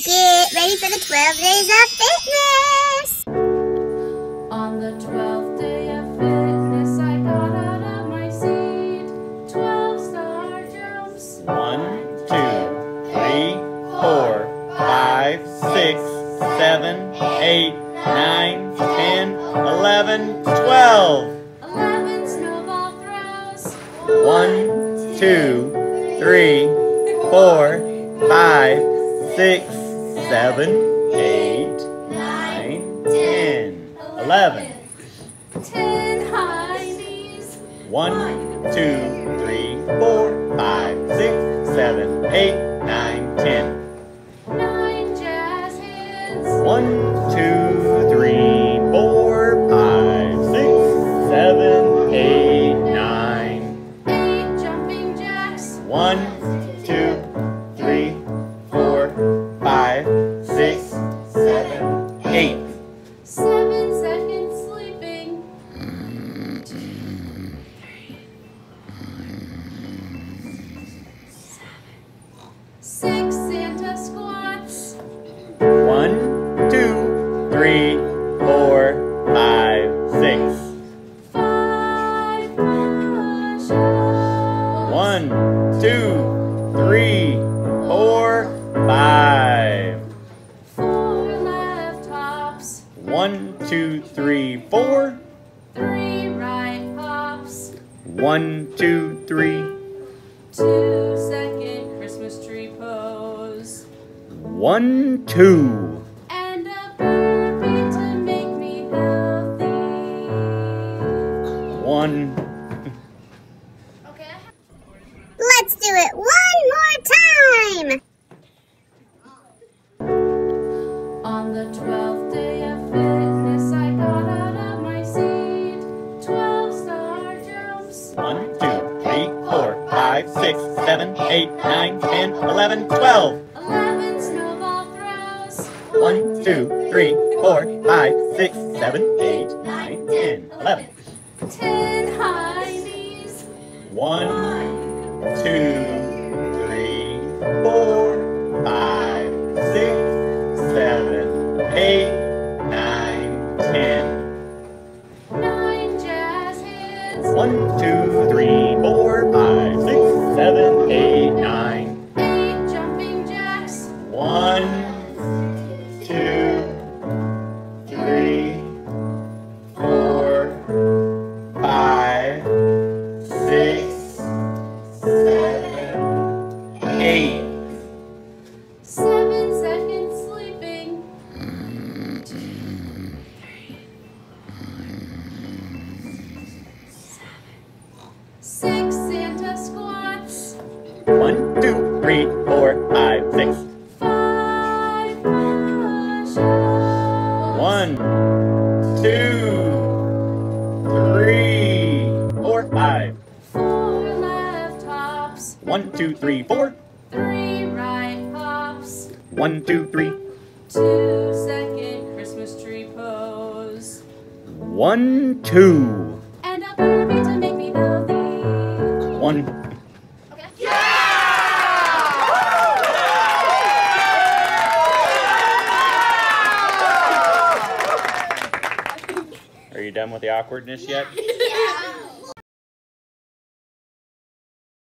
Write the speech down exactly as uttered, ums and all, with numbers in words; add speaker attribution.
Speaker 1: Get ready for the twelve days of fitness!
Speaker 2: On the twelfth day of fitness, I got out of my seat. twelve star jumps.
Speaker 3: One, two, three, four, five, six, seven, eight, nine, ten, eleven, twelve.
Speaker 2: eleven snowball throws.
Speaker 3: One, two, three, four, five, six, seven, eight, nine, ten, eleven.
Speaker 2: ten high knees.
Speaker 3: One, two, three, four, five, six, seven, eight, nine, ten.
Speaker 2: nine jazz hands.
Speaker 3: One, two, three, four, five, six, seven, eight, nine.
Speaker 2: eight jumping jacks.
Speaker 3: One, two, three, four, five, six, seven, eight.
Speaker 2: seven seconds sleeping. six Santa squats.
Speaker 3: One, two, three, four, five, six.
Speaker 2: five push-ups.
Speaker 3: One, two, three, four, five.
Speaker 2: four left hops.
Speaker 3: One, two, three, four.
Speaker 2: three right hops.
Speaker 3: One, two, three.
Speaker 2: two second Christmas tree pose.
Speaker 3: One, two.
Speaker 2: And a burpee to make me healthy.
Speaker 3: One.
Speaker 1: Let's do it one more time!
Speaker 2: On the twelfth day of fitness, I got out of my seat. twelve star jumps.
Speaker 3: One, two, three, four, five, six, seven, eight, nine, ten, eleven, twelve.
Speaker 2: eleven snowball throws.
Speaker 3: One, two, three, four, five, six, seven, eight, nine, ten, eleven.
Speaker 2: ten high knees.
Speaker 3: One, two, three, four, five, six, seven, eight, nine, ten.
Speaker 2: nine jazz hands.
Speaker 3: One, two, three, four, five, six, seven, eight, nine.
Speaker 2: eight jumping jacks.
Speaker 3: One, two, three, four, five, six, seven, eight.
Speaker 2: seven seconds sleeping. six Santa squats.
Speaker 3: One, two, three, four, five, six.
Speaker 2: five push-ups.
Speaker 3: One, two, three, four, five.
Speaker 2: four left hops.
Speaker 3: One, two, three, four.
Speaker 2: three right hops.
Speaker 3: One, two, three.
Speaker 2: two second Christmas tree pose.
Speaker 3: One, two.
Speaker 2: And a burpee to make me healthy.
Speaker 3: One. Are you done with the awkwardness yet?